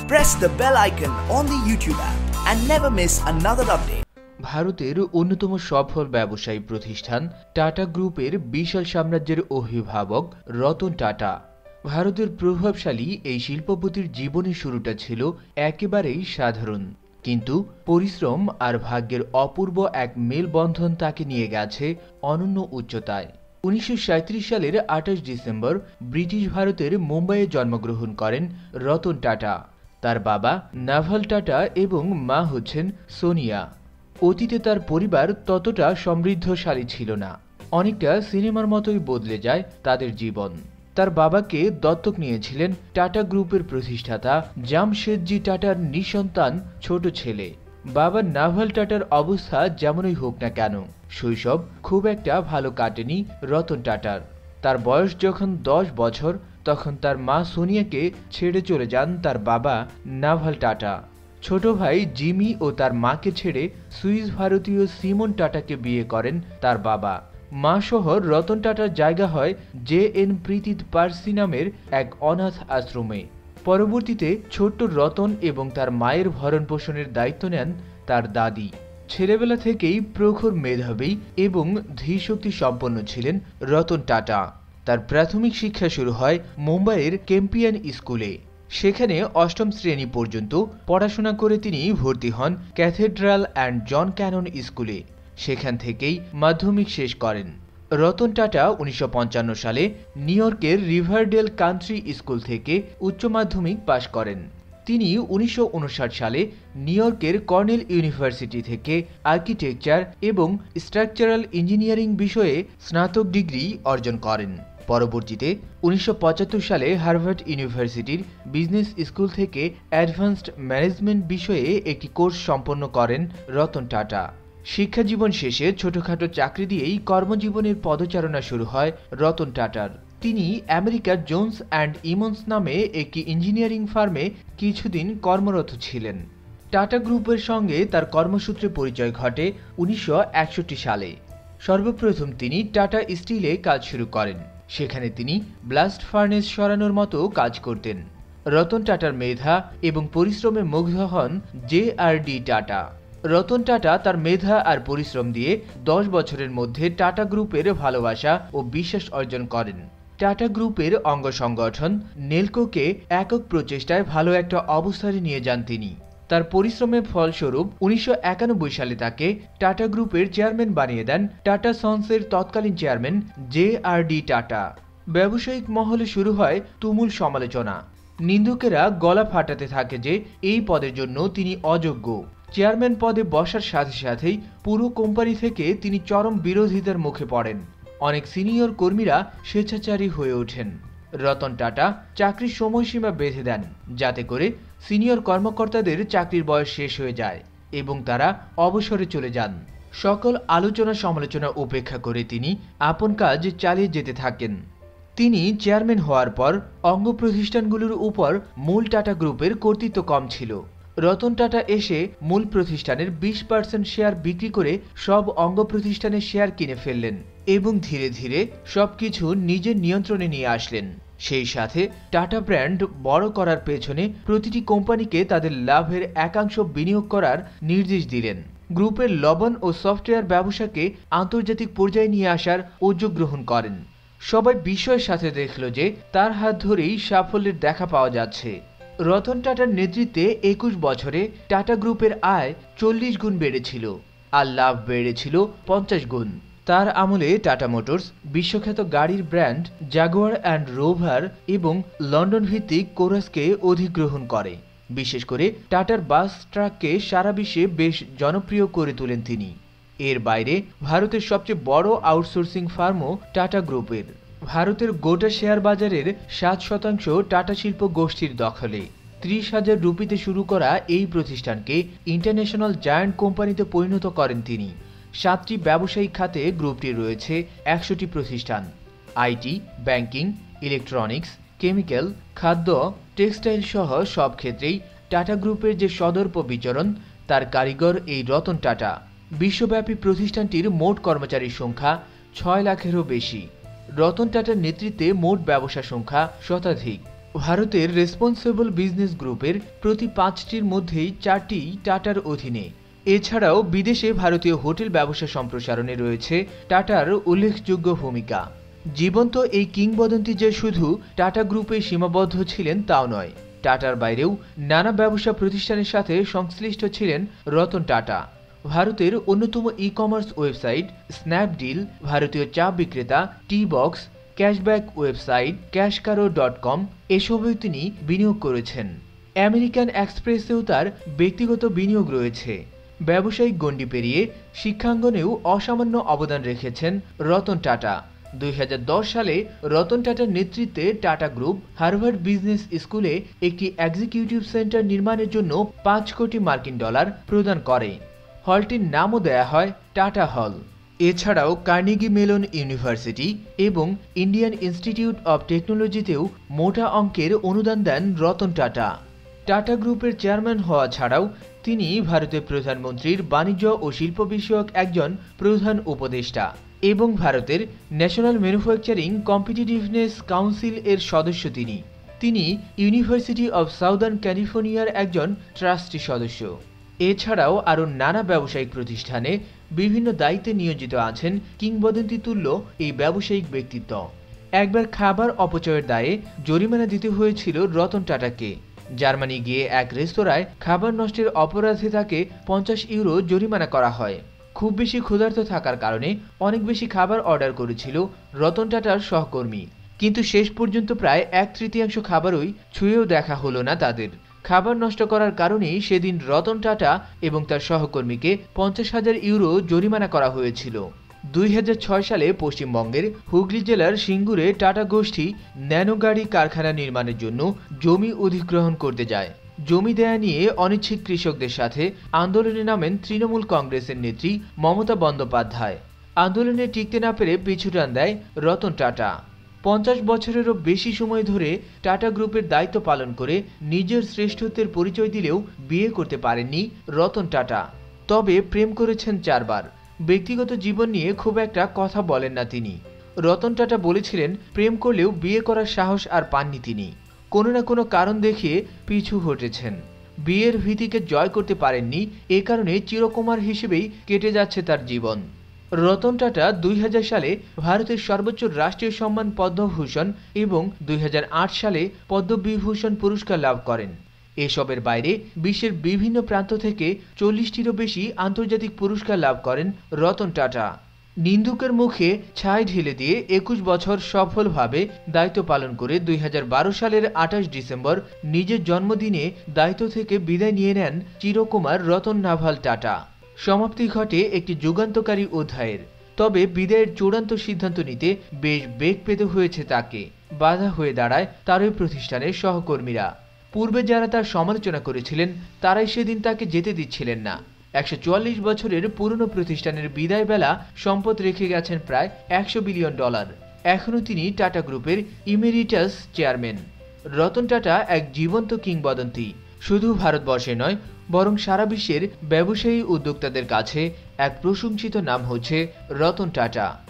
press the bell icon on the YouTube app and never miss another update. ভারতের অন্যতম সফল ব্যবসায়ী প্রতিষ্ঠান টাটা গ্রুপের বিশাল সাম্রাজ্যের অভিভাবক রতন টাটা। ভারতের প্রভাবশালী এই শিল্পপতির জীবনের শুরুটা ছিল একেবারেই সাধারণ, কিন্তু পরিশ্রম আর ভাগ্যের অপূর্ব এক মেলবন্ধন তাকে নিয়ে গেছে অনন্য উচ্চতায়। 1937 সালের 28 ডিসেম্বর ব্রিটিশ ভারতের মুম্বাইয়ে জন্মগ্রহণ করেন রতন টাটা। তার বাবা নাভাল টাটা এবং মা হচ্ছেন সোনিয়া। অতীতে তার পরিবার ততটা সমৃদ্ধশালী ছিল না, অনেকটা সিনেমার মতোই বদলে যায় তাদের জীবন। তার বাবাকে দত্তক নিয়েছিলেন টাটা গ্রুপের প্রতিষ্ঠাতা জামশেদজি টাটার নিঃসন্তান ছোট ছেলে। বাবা নাভাল টাটার অবস্থা যেমনই হোক না কেন, শৈশব খুব একটা ভালো কাটেনি রতন টাটার। তার বয়স যখন 10 বছর, তখন তার মা সোনিয়াকে ছেড়ে চলে যান তার বাবা নাভাল টাটা। ছোট ভাই জিমি ও তার মাকে ছেড়ে সুইস ভারতীয় সিমন টাটাকে বিয়ে করেন তার বাবা। মা সহ রতন টাটার জায়গা হয় জে.এন. প্রীতিত পার্সি নামের এক অনাথ আশ্রমে। পরবর্তীতে ছোট্ট রতন এবং তার মায়ের ভরণ পোষণের দায়িত্ব নেন তার দাদি। ছেলেবেলা থেকেই প্রখর মেধাবী এবং ধীশক্তি সম্পন্ন ছিলেন রতন টাটা। তার প্রাথমিক শিক্ষা শুরু হয় মুম্বাইয়ের কেম্পিয়ান স্কুলে। সেখানে 8ম শ্রেণী পর্যন্ত পড়াশোনা করে তিনি ভর্তি হন ক্যাথেড্রাল অ্যান্ড জন ক্যানন স্কুলে। সেখান থেকেই মাধ্যমিক শেষ করেন। রতন টাটা 1955 সালে নিউ ইয়র্কের রিভারডেল কান্ট্রি স্কুল থেকে উচ্চ মাধ্যমিক পাশ করেন। তিনি 1959 সালে নিউ ইয়র্কের কর্নেল ইউনিভার্সিটি থেকে আর্কিটেকচার এবং স্ট্রাকচারাল ইঞ্জিনিয়ারিং বিষয়ে স্নাতক ডিগ্রি অর্জন করেন। পরবর্তীতে 1975 সালে হার্ভার্ড ইউনিভার্সিটির বিজনেস স্কুল থেকে অ্যাডভান্সড ম্যানেজমেন্ট বিষয়ে একটি কোর্স সম্পন্ন করেন রতন টাটা। শিক্ষাজীবন শেষে ছোটখাটো চাকরি দিয়েই কর্মজীবনের পদচারণা শুরু হয় রতন টাটার। তিনি আমেরিকার জোন্স অ্যান্ড ইমন্স নামে একটি ইঞ্জিনিয়ারিং ফার্মে কিছুদিন কর্মরত ছিলেন। টাটা গ্রুপের সঙ্গে তার কর্মসূত্রে পরিচয় ঘটে 1961 সালে। সর্বপ্রথম তিনি টাটা স্টিলে কাজ শুরু করেন। সেখানে তিনি ব্লাস্ট ফার্নেস সরানোর মতো কাজ করতেন। রতন টাটার মেধা এবং পরিশ্রমে মুগ্ধ হন জে.আর.ডি. টাটা। রতন টাটা তার মেধা আর পরিশ্রম দিয়ে 10 বছরের মধ্যে টাটা গ্রুপের ভালোবাসা ও বিশ্বাস অর্জন করেন। টাটা গ্রুপের অঙ্গ সংগঠন নেলকোকে একক প্রচেষ্টায় ভালো একটা অবস্থানে নিয়ে যান তিনি। তার পরিশ্রমের ফলস্বরূপ 1991 সালে তাকে টাটা গ্রুপের চেয়ারম্যান বানিয়ে দেন টাটা সন্সের তৎকালীন চেয়ারম্যান জে.আর.ডি. টাটা। ব্যবসায়িক মহলে শুরু হয় তুমুল সমালোচনা। নিন্দুকেরা গলা ফাটাতে থাকে যে এই পদের জন্য তিনি অযোগ্য। চেয়ারম্যান পদে বসার সাথে সাথেই পুরো কোম্পানি থেকে তিনি চরম বিরোধিতার মুখে পড়েন। অনেক সিনিয়র কর্মীরা স্বেচ্ছাচারী হয়ে ওঠেন। রতন টাটা চাকরির সময়সীমা বেঁধে দেন, যাতে করে সিনিয়র কর্মকর্তাদের চাকরির বয়স শেষ হয়ে যায় এবং তারা অবসরে চলে যান। সকল আলোচনা সমালোচনা উপেক্ষা করে তিনি আপন কাজ চালিয়ে যেতে থাকেন। তিনি চেয়ারম্যান হওয়ার পর অঙ্গ প্রতিষ্ঠানগুলোর উপর মূল টাটা গ্রুপের কর্তৃত্ব কম ছিল। রতন টাটা এসে মূল প্রতিষ্ঠানের 20% শেয়ার বিক্রি করে সব অঙ্গ প্রতিষ্ঠানের শেয়ার কিনে ফেললেন এবং ধীরে ধীরে সবকিছু নিজের নিয়ন্ত্রণে নিয়ে আসলেন। সেই সাথে টাটা ব্র্যান্ড বড় করার পেছনে প্রতিটি কোম্পানিকে তাদের লাভের একাংশ বিনিয়োগ করার নির্দেশ দিলেন। গ্রুপের লবণ ও সফটওয়্যার ব্যবসাকে আন্তর্জাতিক পর্যায়ে নিয়ে আসার উদ্যোগ গ্রহণ করেন। সবাই বিস্ময়ের সাথে দেখল যে তার হাত ধরেই সাফল্যের দেখা পাওয়া যাচ্ছে। রতন টাটার নেতৃত্বে 21 বছরে টাটা গ্রুপের আয় 40 গুণ বেড়েছিল আর লাভ বেড়েছিল 50 গুণ। তার আমলে টাটা মোটরস বিশ্বখ্যাত গাড়ির ব্র্যান্ড জাগুয়ার অ্যান্ড রোভার এবং লন্ডন ভিত্তিক কোরাসকে অধিগ্রহণ করে। বিশেষ করে টাটার বাস ট্রাককে সারা বিশ্বে বেশ জনপ্রিয় করে তোলেন তিনি। এর বাইরে ভারতের সবচেয়ে বড় আউটসোর্সিং ফার্মও টাটা গ্রুপের। ভারতের গোটা শেয়ার বাজারের 7% টাটা শিল্প গোষ্ঠীর দখলে। 30,000 রুপিতে শুরু করা এই প্রতিষ্ঠানকে ইন্টারন্যাশনাল জায়ান্ট কোম্পানিতে পরিণত করেন তিনি। 7টি ব্যবসায়িক খাতে গ্রুপটি রয়েছে 100টি প্রতিষ্ঠান। আইটি, ব্যাংকিং, ইলেকট্রনিক্স, কেমিক্যাল, খাদ্য, টেক্সটাইল সহ সব ক্ষেত্রেই টাটা গ্রুপের যে সদর্প বিচরণ, তার কারিগর এই রতন টাটা। বিশ্বব্যাপী প্রতিষ্ঠানটির মোট কর্মচারীর সংখ্যা 6 লাখেরও বেশি। রতন টাটার নেতৃত্বে মোট ব্যবসা সংখ্যা শতাধিক। ভারতের রেসপন্সিবল বিজনেস গ্রুপের প্রতি 5টির মধ্যেই 4টি টাটার অধীনে। এছাড়াও বিদেশে ভারতীয় হোটেল ব্যবসা সম্প্রসারণে রয়েছে টাটার উল্লেখযোগ্য ভূমিকা। জীবন্ত এই কিংবদন্তি যে শুধু টাটা গ্রুপে সীমাবদ্ধ ছিলেন তাও নয়, টাটার বাইরেও নানা ব্যবসা প্রতিষ্ঠানের সাথে সংশ্লিষ্ট ছিলেন রতন টাটা। ভারতের অন্যতম ই-কমার্স ওয়েবসাইট স্ন্যাপডিল, ভারতীয় চা বিক্রেতা টি বক্স, ক্যাশব্যাক ওয়েবসাইট ক্যাশকারো.com এসবেও তিনি বিনিয়োগ করেছেন। আমেরিকান এক্সপ্রেসেও তার ব্যক্তিগত বিনিয়োগ রয়েছে। ব্যবসায়িক গণ্ডি পেরিয়ে শিক্ষাঙ্গনেও অসামান্য অবদান রেখেছেন রতন টাটা। 2010 সালে রতন টাটার নেতৃত্বে টাটা গ্রুপ হার্ভার্ড বিজনেস স্কুলে একটি এক্সিকিউটিভ সেন্টার নির্মাণের জন্য $5 কোটি প্রদান করে। হলটির নামও দেয়া হয় টাটা হল। এছাড়াও কার্নেগি মেলন ইউনিভার্সিটি এবং ইন্ডিয়ান ইনস্টিটিউট অব টেকনোলজিতেও মোটা অঙ্কের অনুদান দেন রতন টাটা। টাটা গ্রুপের চেয়ারম্যান হওয়া ছাড়াও তিনি ভারতের প্রধানমন্ত্রীর বাণিজ্য ও শিল্প বিষয়ক একজন প্রধান উপদেষ্টা এবং ভারতের ন্যাশনাল ম্যানুফ্যাকচারিং কম্পিটিটিভনেস কাউন্সিল এর সদস্য। তিনি ইউনিভার্সিটি অব সাউদার্ন ক্যালিফোর্নিয়ার একজন ট্রাস্টি সদস্য। এছাড়াও আরও নানা ব্যবসায়িক প্রতিষ্ঠানে বিভিন্ন দায়িত্বে নিয়োজিত আছেন কিংবদন্তি তুল্য এই ব্যবসায়িক ব্যক্তিত্ব। একবার খাবার অপচয়ের দায়ে জরিমানা দিতে হয়েছিল রতন টাটাকে। জার্মানি গিয়ে এক রেস্তোরাঁয় খাবার নষ্টের অপরাধে তাকে €50 জরিমানা করা হয়। খুব বেশি ক্ষুধার্ত থাকার কারণে অনেক বেশি খাবার অর্ডার করেছিল রতন টাটার সহকর্মী, কিন্তু শেষ পর্যন্ত প্রায় 1/3 খাবারই ছুঁয়েও দেখা হলো না তাদের। খাবার নষ্ট করার কারণেই সেদিন রতন টাটা এবং তার সহকর্মীকে €50,000 জরিমানা করা হয়েছিল। 2006 সালে পশ্চিমবঙ্গের হুগলি জেলার সিঙ্গুরে টাটা গোষ্ঠী ন্যানো গাড়ি কারখানা নির্মাণের জন্য জমি অধিগ্রহণ করতে যায়। জমি দেয়া নিয়ে অনিচ্ছুক কৃষকদের সাথে আন্দোলনে নামেন তৃণমূল কংগ্রেসের নেত্রী মমতা বন্দ্যোপাধ্যায়। আন্দোলনে টিকতে না পেরে পিছুটান দেয় রতন টাটা। 50 বছরেরও বেশি সময় ধরে টাটা গ্রুপের দায়িত্ব পালন করে নিজের শ্রেষ্ঠত্বের পরিচয় দিলেও বিয়ে করতে পারেননি রতন টাটা। তবে প্রেম করেছেন 4 বার। ব্যক্তিগত জীবন নিয়ে খুব একটা কথা বলেন না তিনি। রতন টাটা বলেছিলেন, প্রেম করলেও বিয়ে করার সাহস আর পাননি তিনি। কোনো না কোনো কারণ দেখিয়ে পিছু হটেছেন। বিয়ের ভীতিকে জয় করতে পারেননি, এ কারণে চিরকুমার হিসেবেই কেটে যাচ্ছে তার জীবন। রতন টাটা 2000 সালে ভারতের সর্বোচ্চ রাষ্ট্রীয় সম্মান পদ্মভূষণ এবং 2008 সালে পদ্মবিভূষণ পুরস্কার লাভ করেন। এসবের বাইরে বিশ্বের বিভিন্ন প্রান্ত থেকে 40টিরও বেশি আন্তর্জাতিক পুরস্কার লাভ করেন রতন টাটা। নিন্দুকের মুখে ছাই ঢেলে দিয়ে 21 বছর সফলভাবে দায়িত্ব পালন করে 2012 সালের 28 ডিসেম্বর নিজের জন্মদিনে দায়িত্ব থেকে বিদায় নিয়ে নেন চিরকুমার রতন নাভাল টাটা। সমাপ্তি ঘটে একটি যুগান্তকারী অধ্যায়ের। তবে বিদায়ের চূড়ান্ত সিদ্ধান্ত নিতে বেশ বেগ পেতে হয়েছে তাকে। বাধা হয়ে দাঁড়ায় তারই প্রতিষ্ঠানের সহকর্মীরা। পূর্বে যারা তার সমালোচনা করেছিলেন তারাই সেদিন তাকে যেতে দিচ্ছিলেন না। 144 বছরের পুরনো প্রতিষ্ঠানের বিদায় বেলা সম্পদ রেখে গেছেন প্রায় $100 বিলিয়ন। এখনও তিনি টাটা গ্রুপের ইমেরিটাস চেয়ারম্যান। রতন টাটা এক জীবন্ত কিংবদন্তি। শুধু ভারতবর্ষে নয়, বরং সারা বিশ্বের ব্যবসায়ী উদ্যোক্তাদের কাছে এক প্রশংসিত নাম হচ্ছে রতন টাটা।